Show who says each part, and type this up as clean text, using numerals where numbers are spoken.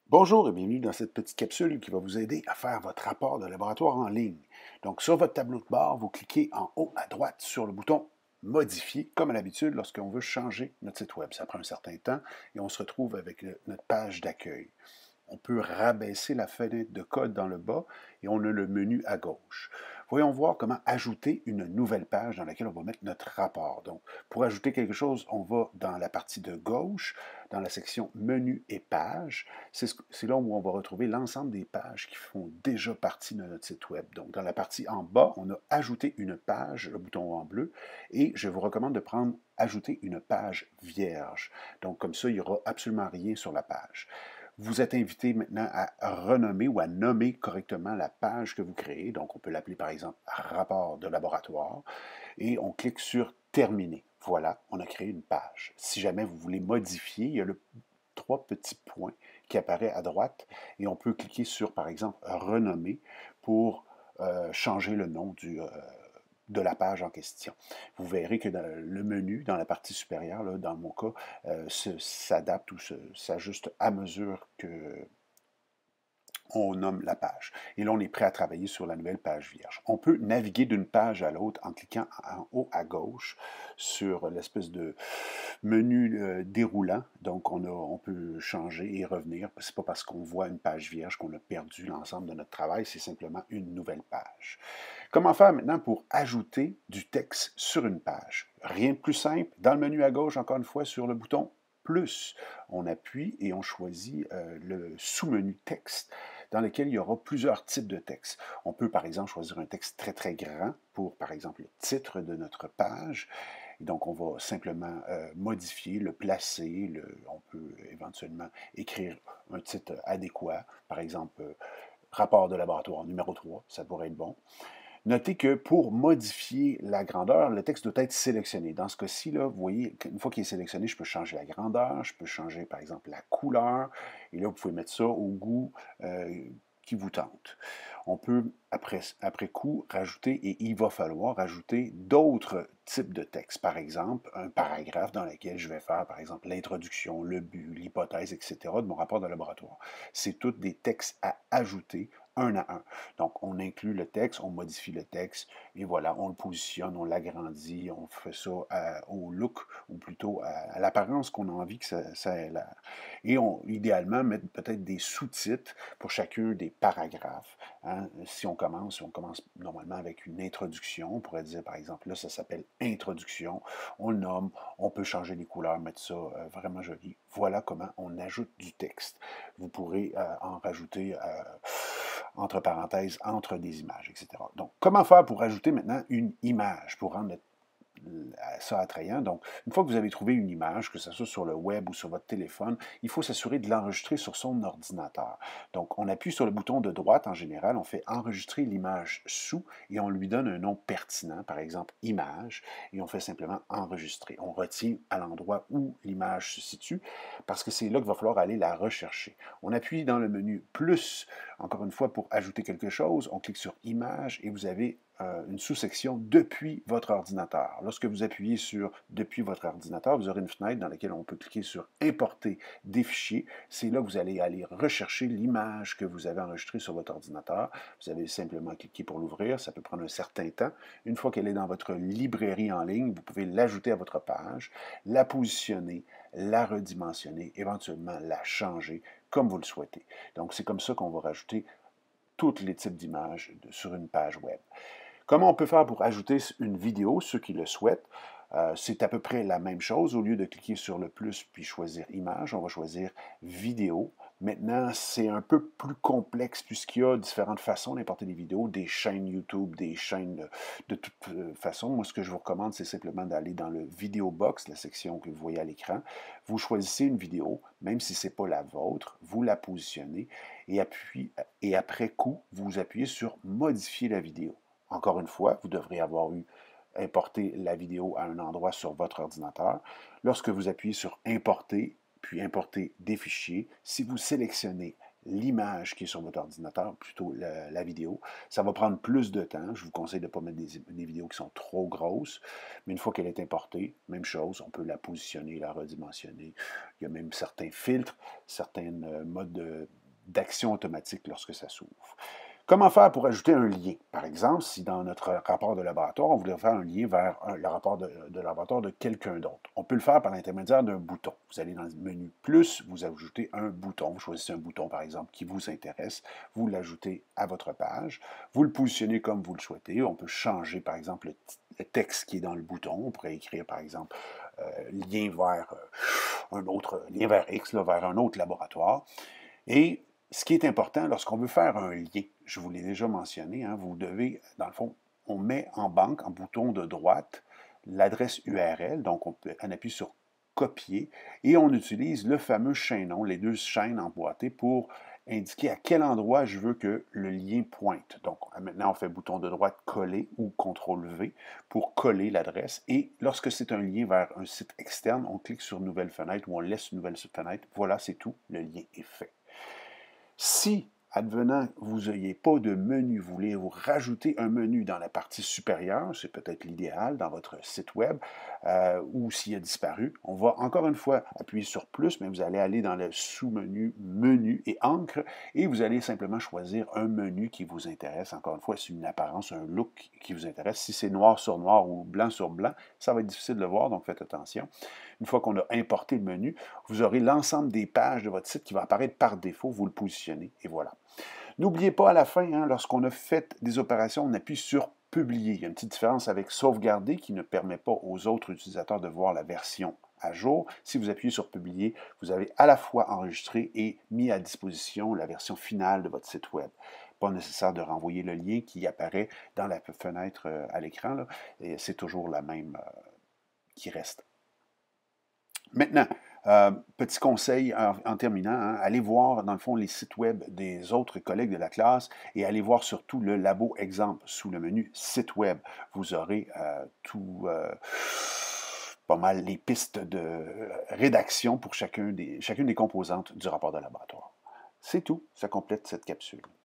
Speaker 1: Bonjour et bienvenue dans cette petite capsule qui va vous aider à faire votre rapport de laboratoire en ligne. Donc, sur votre tableau de bord, vous cliquez en haut à droite sur le bouton Modifier, comme à l'habitude lorsqu'on veut changer notre site Web. Ça prend un certain temps et on se retrouve avec notre page d'accueil. On peut rabaisser la fenêtre de code dans le bas et on a le menu à gauche. Voyons voir comment ajouter une nouvelle page dans laquelle on va mettre notre rapport. Donc, pour ajouter quelque chose, on va dans la partie de gauche, dans la section Menu et pages. C'est là où on va retrouver l'ensemble des pages qui font déjà partie de notre site Web. Donc, dans la partie en bas, on a Ajouter une page, le bouton en bleu, et je vous recommande de prendre Ajouter une page vierge. Donc, comme ça, il n'y aura absolument rien sur la page. Vous êtes invité maintenant à renommer ou à nommer correctement la page que vous créez. Donc, on peut l'appeler par exemple rapport de laboratoire et on clique sur Terminer. Voilà, on a créé une page. Si jamais vous voulez modifier, il y a le trois petits points qui apparaissent à droite et on peut cliquer sur par exemple Renommer pour changer le nom de la page en question. Vous verrez que dans le menu, dans la partie supérieure, là, dans mon cas, s'adapte ou s'ajuste à mesure que on nomme la page. Et là, on est prêt à travailler sur la nouvelle page vierge. On peut naviguer d'une page à l'autre en cliquant en haut à gauche sur l'espèce de menu déroulant. Donc, on peut changer et revenir. Ce n'est pas parce qu'on voit une page vierge qu'on a perdu l'ensemble de notre travail, c'est simplement une nouvelle page. Comment faire maintenant pour ajouter du texte sur une page? Rien de plus simple. Dans le menu à gauche, encore une fois, sur le bouton plus, on appuie et on choisit le sous-menu texte dans lequel il y aura plusieurs types de textes. On peut par exemple choisir un texte très très grand pour par exemple le titre de notre page. Et donc on va simplement modifier, le placer, on peut éventuellement écrire un titre adéquat, par exemple rapport de laboratoire numéro 3, ça pourrait être bon. Notez que pour modifier la grandeur, le texte doit être sélectionné. Dans ce cas-ci, là, vous voyez, une fois qu'il est sélectionné, je peux changer la grandeur, je peux changer, par exemple, la couleur. Et là, vous pouvez mettre ça au goût qui vous tente. On peut, après coup, rajouter, et il va falloir rajouter d'autres types de textes. Par exemple, un paragraphe dans lequel je vais faire, par exemple, l'introduction, le but, l'hypothèse, etc. de mon rapport de laboratoire. C'est tous des textes à ajouter un à un. Donc, on inclut le texte, on modifie le texte, et voilà, on le positionne, on l'agrandit, on fait ça au look, ou plutôt à l'apparence qu'on a envie que ça ait l'air. Et idéalement, mettre peut-être des sous-titres pour chacun des paragraphes. Hein. Si on commence normalement avec une introduction, on pourrait dire, par exemple, là, ça s'appelle introduction, on le nomme, on peut changer les couleurs, mettre ça vraiment joli. Voilà comment on ajoute du texte. Vous pourrez en rajouter entre parenthèses, entre des images, etc. Donc, comment faire pour ajouter maintenant une image, pour rendre ça attrayant. Donc, une fois que vous avez trouvé une image, que ce soit sur le web ou sur votre téléphone, il faut s'assurer de l'enregistrer sur son ordinateur. Donc, on appuie sur le bouton de droite en général, on fait enregistrer l'image sous et on lui donne un nom pertinent, par exemple image, et on fait simplement enregistrer. On retient à l'endroit où l'image se situe parce que c'est là qu'il va falloir aller la rechercher. On appuie dans le menu plus, encore une fois, pour ajouter quelque chose, on clique sur image et vous avez une sous-section depuis votre ordinateur. Lorsque vous appuyez sur depuis votre ordinateur, vous aurez une fenêtre dans laquelle on peut cliquer sur importer des fichiers. C'est là que vous allez aller rechercher l'image que vous avez enregistrée sur votre ordinateur. Vous avez simplement cliqué pour l'ouvrir. Ça peut prendre un certain temps. Une fois qu'elle est dans votre librairie en ligne, vous pouvez l'ajouter à votre page, la positionner, la redimensionner, éventuellement la changer comme vous le souhaitez. Donc, c'est comme ça qu'on va rajouter tous les types d'images sur une page web. Comment on peut faire pour ajouter une vidéo, ceux qui le souhaitent? C'est à peu près la même chose. Au lieu de cliquer sur le plus puis choisir image, on va choisir vidéo. Maintenant, c'est un peu plus complexe puisqu'il y a différentes façons d'importer des vidéos, des chaînes YouTube, des chaînes de toute façon. Moi, ce que je vous recommande, c'est simplement d'aller dans le Video Box, la section que vous voyez à l'écran. Vous choisissez une vidéo, même si ce n'est pas la vôtre, vous la positionnez et après coup, vous appuyez sur Modifier la vidéo. Encore une fois, vous devrez avoir importé la vidéo à un endroit sur votre ordinateur. Lorsque vous appuyez sur Importer, puis Importer des fichiers, si vous sélectionnez l'image qui est sur votre ordinateur, plutôt la vidéo. Ça va prendre plus de temps. Je vous conseille de ne pas mettre des vidéos qui sont trop grosses. Mais une fois qu'elle est importée, même chose, on peut la positionner, la redimensionner. Il y a même certains filtres, certains modes d'action automatique lorsque ça s'ouvre. Comment faire pour ajouter un lien? Par exemple, si dans notre rapport de laboratoire, on voulait faire un lien vers le rapport de laboratoire de quelqu'un d'autre, on peut le faire par l'intermédiaire d'un bouton. Vous allez dans le menu Plus, vous ajoutez un bouton. Vous choisissez un bouton, par exemple, qui vous intéresse. Vous l'ajoutez à votre page. Vous le positionnez comme vous le souhaitez. On peut changer, par exemple, le texte qui est dans le bouton. On pourrait écrire, par exemple, lien vers un autre, lien vers X, là, vers un autre laboratoire. Et ce qui est important lorsqu'on veut faire un lien, je vous l'ai déjà mentionné, hein, vous devez, dans le fond, on met en banque, en bouton de droite, l'adresse URL, donc on appuie sur copier et on utilise le fameux chaînon, les deux chaînes emboîtées pour indiquer à quel endroit je veux que le lien pointe. Donc maintenant on fait bouton de droite coller ou CTRL V pour coller l'adresse et lorsque c'est un lien vers un site externe, on clique sur nouvelle fenêtre ou on laisse une nouvelle fenêtre. Voilà, c'est tout, le lien est fait. Si, advenant, vous n'ayez pas de menu, vous voulez vous rajouter un menu dans la partie supérieure, c'est peut-être l'idéal dans votre site web, ou s'il a disparu, on va encore une fois appuyer sur plus, mais vous allez aller dans le sous-menu Menu et Encre, et vous allez simplement choisir un menu qui vous intéresse. Encore une fois, c'est une apparence, un look qui vous intéresse. Si c'est noir sur noir ou blanc sur blanc, ça va être difficile de le voir, donc faites attention. Une fois qu'on a importé le menu, vous aurez l'ensemble des pages de votre site qui va apparaître par défaut. Vous le positionnez et voilà. N'oubliez pas à la fin, hein, lorsqu'on a fait des opérations, on appuie sur Publier. Il y a une petite différence avec Sauvegarder qui ne permet pas aux autres utilisateurs de voir la version à jour. Si vous appuyez sur Publier, vous avez à la fois enregistré et mis à disposition la version finale de votre site web. Pas nécessaire de renvoyer le lien qui apparaît dans la fenêtre à l'écran, et c'est toujours la même qui reste. Maintenant, petit conseil en terminant, hein, allez voir dans le fond les sites web des autres collègues de la classe et allez voir surtout le labo exemple sous le menu site web. Vous aurez pas mal les pistes de rédaction pour chacune des composantes du rapport de laboratoire. C'est tout, ça complète cette capsule.